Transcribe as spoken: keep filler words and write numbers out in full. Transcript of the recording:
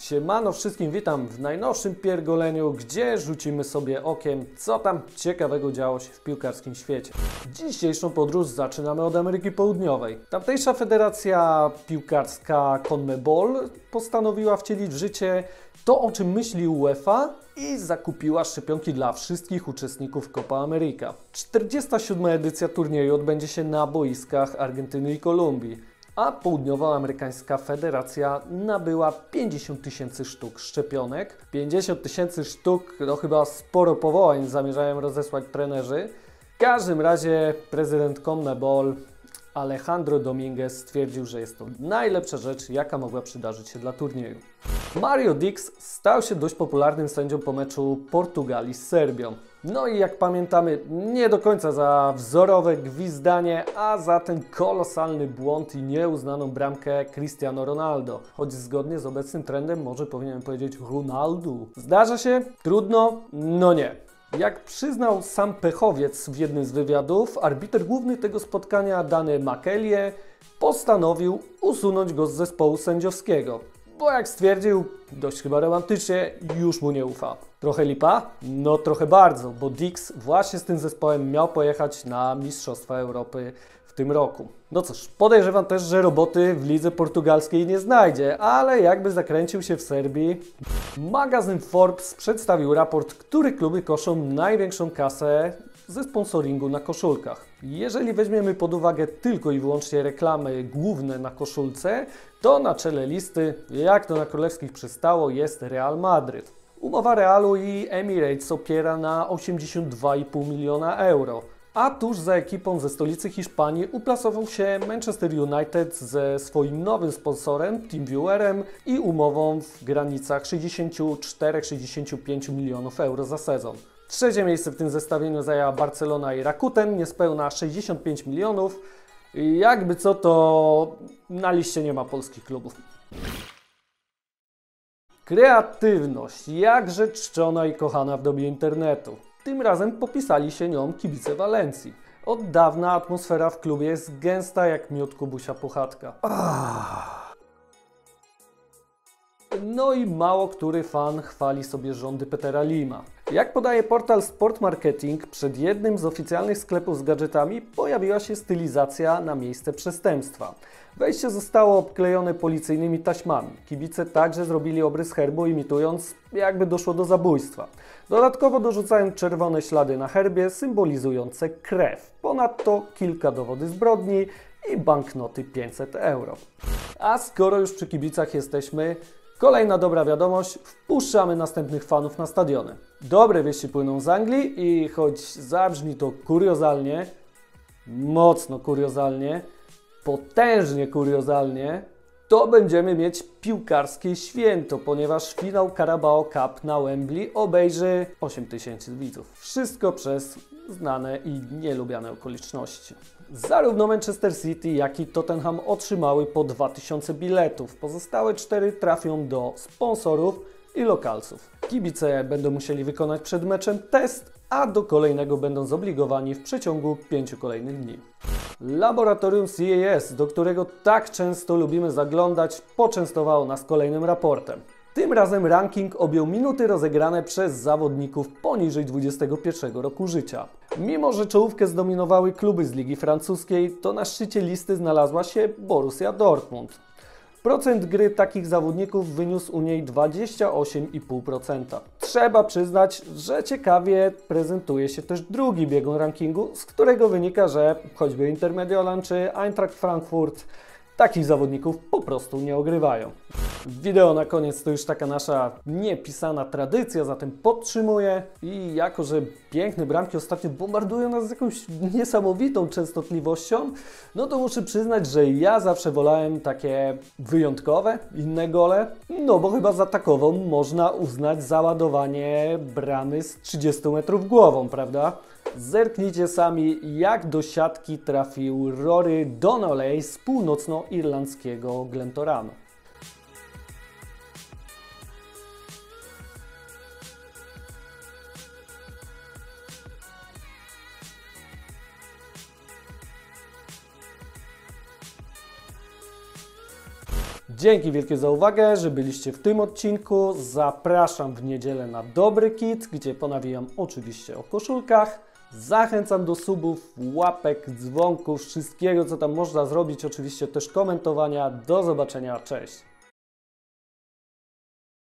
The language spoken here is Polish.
Siemano wszystkim, witam w najnowszym piergoleniu, gdzie rzucimy sobie okiem, co tam ciekawego działo się w piłkarskim świecie. Dzisiejszą podróż zaczynamy od Ameryki Południowej. Tamtejsza federacja piłkarska CONMEBOL postanowiła wcielić w życie to, o czym myśli UEFA i zakupiła szczepionki dla wszystkich uczestników Copa America. czterdziesta siódma edycja turnieju odbędzie się na boiskach Argentyny i Kolumbii, a Południowoamerykańska Federacja nabyła pięćdziesiąt tysięcy sztuk szczepionek. pięćdziesiąt tysięcy sztuk, no chyba sporo powołań zamierzają rozesłać trenerzy. W każdym razie prezydent CONMEBOL Alejandro Dominguez stwierdził, że jest to najlepsza rzecz, jaka mogła przydarzyć się dla turnieju. Mario Dix stał się dość popularnym sędzią po meczu Portugalii z Serbią. No i jak pamiętamy, nie do końca za wzorowe gwizdanie, a za ten kolosalny błąd i nieuznaną bramkę Cristiano Ronaldo. Choć zgodnie z obecnym trendem może powinienem powiedzieć Ronaldo. Zdarza się? Trudno? No nie. Jak przyznał sam pechowiec w jednym z wywiadów, arbiter główny tego spotkania, Dany Makelie, postanowił usunąć go z zespołu sędziowskiego. Bo jak stwierdził, dość chyba romantycznie, już mu nie ufa. Trochę lipa? No trochę bardzo, bo Dix właśnie z tym zespołem miał pojechać na Mistrzostwa Europy w tym roku. No cóż, podejrzewam też, że roboty w lidze portugalskiej nie znajdzie, ale jakby zakręcił się w Serbii. Magazyn Forbes przedstawił raport, który kluby koszą największą kasę ze sponsoringu na koszulkach. Jeżeli weźmiemy pod uwagę tylko i wyłącznie reklamy główne na koszulce, to na czele listy, jak to na królewskich przystało, jest Real Madryt. Umowa Realu i Emirates opiera na osiemdziesiąt dwa i pół miliona euro. A tuż za ekipą ze stolicy Hiszpanii uplasował się Manchester United ze swoim nowym sponsorem, TeamViewerem i umową w granicach sześćdziesiąt cztery do sześćdziesięciu pięciu milionów euro za sezon. Trzecie miejsce w tym zestawieniu zajęła Barcelona i Rakuten, niespełna sześćdziesiąt pięć milionów. Jakby co, to na liście nie ma polskich klubów. Kreatywność, jakże czczona i kochana w dobie internetu. Tym razem popisali się nią kibice Walencji. Od dawna atmosfera w klubie jest gęsta jak miód Kubusia Puchatka. Ah. No i mało który fan chwali sobie rządy Petera Lima. Jak podaje portal Sport Marketing, przed jednym z oficjalnych sklepów z gadżetami pojawiła się stylizacja na miejsce przestępstwa. Wejście zostało obklejone policyjnymi taśmami. Kibice także zrobili obrys herbu, imitując, jakby doszło do zabójstwa. Dodatkowo dorzucają czerwone ślady na herbie symbolizujące krew. Ponadto kilka dowodów zbrodni i banknoty pięćset euro. A skoro już przy kibicach jesteśmy, kolejna dobra wiadomość, wpuszczamy następnych fanów na stadiony. Dobre wieści płyną z Anglii i choć zabrzmi to kuriozalnie, mocno kuriozalnie, potężnie kuriozalnie, to będziemy mieć piłkarskie święto, ponieważ finał Carabao Cup na Wembley obejrzy osiem tysięcy widzów. Wszystko przez znane i nielubiane okoliczności. Zarówno Manchester City, jak i Tottenham otrzymały po dwa tysiące biletów. Pozostałe cztery trafią do sponsorów i lokalców. Kibice będą musieli wykonać przed meczem test, a do kolejnego będą zobligowani w przeciągu pięciu kolejnych dni. Laboratorium C A S, do którego tak często lubimy zaglądać, poczęstowało nas kolejnym raportem. Tym razem ranking objął minuty rozegrane przez zawodników poniżej dwudziestego pierwszego roku życia. Mimo że czołówkę zdominowały kluby z ligi francuskiej, to na szczycie listy znalazła się Borussia Dortmund. Procent gry takich zawodników wyniósł u niej dwadzieścia osiem i pół procent. Trzeba przyznać, że ciekawie prezentuje się też drugi biegun rankingu, z którego wynika, że choćby Inter Mediolan czy Eintracht Frankfurt takich zawodników po prostu nie ogrywają. Wideo na koniec to już taka nasza niepisana tradycja, zatem podtrzymuję i jako, że piękne bramki ostatnio bombardują nas z jakąś niesamowitą częstotliwością, no to muszę przyznać, że ja zawsze wolałem takie wyjątkowe, inne gole, no bo chyba za takową można uznać załadowanie bramy z trzydziestu metrów głową, prawda? Zerknijcie sami, jak do siatki trafił Rory Donnelly z północnoirlandzkiego Glentoranu. Dzięki wielkie za uwagę, że byliście w tym odcinku. Zapraszam w niedzielę na Dobry Kit, gdzie ponawijam oczywiście o koszulkach. Zachęcam do subów, łapek, dzwonków, wszystkiego co tam można zrobić, oczywiście też komentowania. Do zobaczenia, cześć!